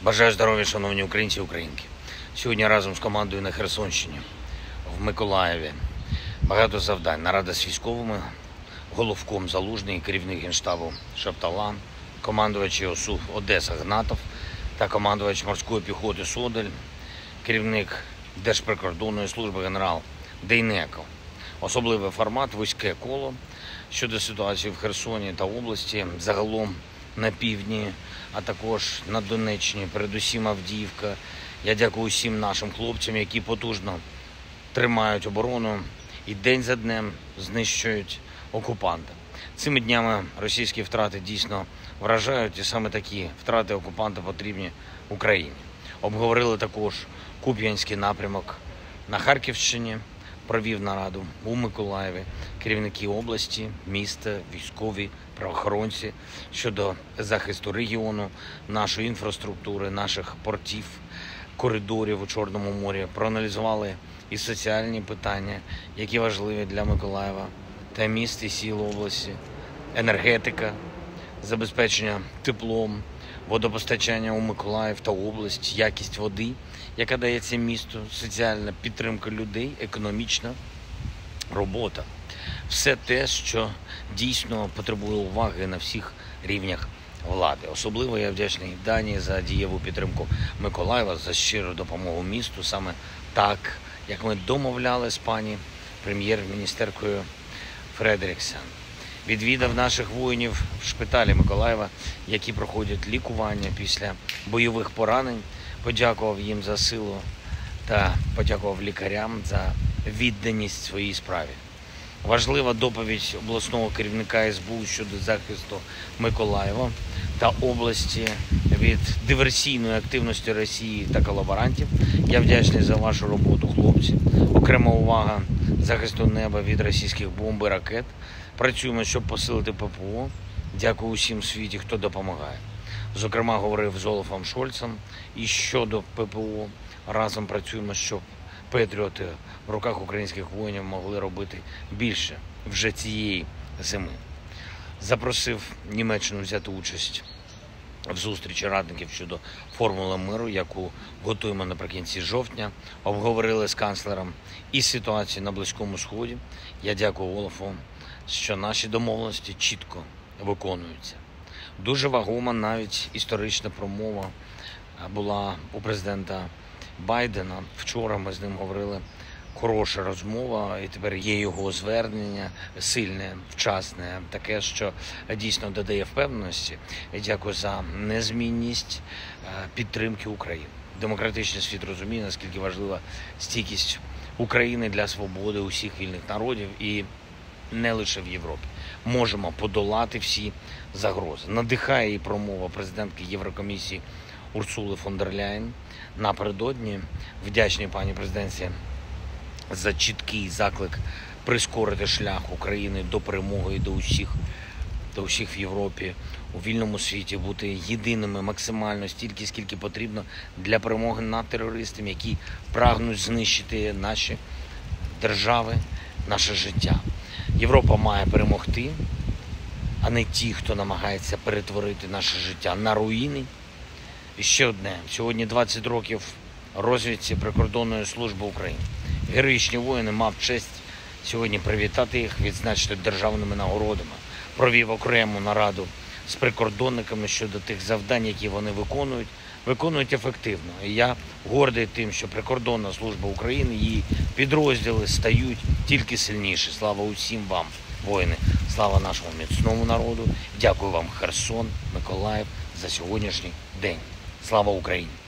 Бажаю здоров'я, шановні українці і українки. Сьогодні разом з командою на Херсонщині, в Миколаєві. Багато завдань. Нарада з військовими, головком Залужний, керівник Генштабу Шаптала, командувач ОСУ Одеса Гнатов та командувач морської піхоти Содель, керівник Держприкордонної служби генерал Дейнеков. Особливий формат, вузьке коло щодо ситуації в Херсоні та області, загалом на півдні, а також на Донеччині, передусім Авдіївка. Я дякую усім нашим хлопцям, які потужно тримають оборону і день за днем знищують окупанта. Цими днями російські втрати дійсно вражають, і саме такі втрати окупанта потрібні Україні. Обговорили також Куп'янський напрямок на Харківщині, провів нараду у Миколаєві, керівники області, міста, військові, правоохоронці щодо захисту регіону, нашої інфраструктури, наших портів, коридорів у Чорному морі. Проаналізували і соціальні питання, які важливі для Миколаєва та міст і сіл області, енергетика, забезпечення теплом, водопостачання у Миколаїв та область, якість води, яка дається місту, соціальна підтримка людей, економічна робота. Все те, що дійсно потребує уваги на всіх рівнях влади. Особливо я вдячний Данії за дієву підтримку Миколаєва, за щиру допомогу місту, саме так, як ми домовляли з пані прем'єр-міністеркою Фредеріксен. Відвідав наших воїнів в шпиталі Миколаєва, які проходять лікування після бойових поранень. Подякував їм за силу та подякував лікарям за відданість своїй справі. Важлива доповідь обласного керівника СБУ щодо захисту Миколаєва та області від диверсійної активності Росії та колаборантів. Я вдячний за вашу роботу, хлопці. Окрема увага захисту неба від російських бомб і ракет. Працюємо, щоб посилити ППО. Дякую усім в світі, хто допомагає. Зокрема, говорив з Олафом Шольцем і щодо ППО. Разом працюємо, щоб патріоти в руках українських воїнів могли робити більше вже цієї зими. Запросив Німеччину взяти участь в зустрічі радників щодо формули миру, яку готуємо наприкінці жовтня. Обговорили з канцлером і ситуацію на Близькому Сході. Я дякую Олафу, що наші домовленості чітко виконуються. Дуже вагома навіть історична промова була у президента Байдена. Вчора ми з ним говорили, хороша розмова, і тепер є його звернення, сильне, вчасне, таке, що дійсно додає впевненості. Дякую за незмінність підтримки України. Демократичний світ розуміє, наскільки важлива стійкість України для свободи усіх вільних народів і не лише в Європі. Можемо подолати всі загрози. Надихає і промова президентки Єврокомісії Урсули фон дер Ляєн. Напередодні вдячний пані президенці за чіткий заклик прискорити шлях України до перемоги і до усіх в Європі, у вільному світі, бути єдиними максимально стільки, скільки потрібно для перемоги над терористами, які прагнуть знищити наші держави, наше життя. Європа має перемогти, а не ті, хто намагається перетворити наше життя на руїни. І ще одне. Сьогодні 20 років розвідці Прикордонної служби України. Героїчні воїни, мав честь сьогодні привітати їх, відзначити державними нагородами. Провів окрему нараду з прикордонниками щодо тих завдань, які вони виконують ефективно. І я гордий тим, що Прикордонна служба України, її підрозділи стають тільки сильніші. Слава усім вам, воїни! Слава нашому міцному народу! Дякую вам, Херсон, Миколаїв, за сьогоднішній день. Слава Україні!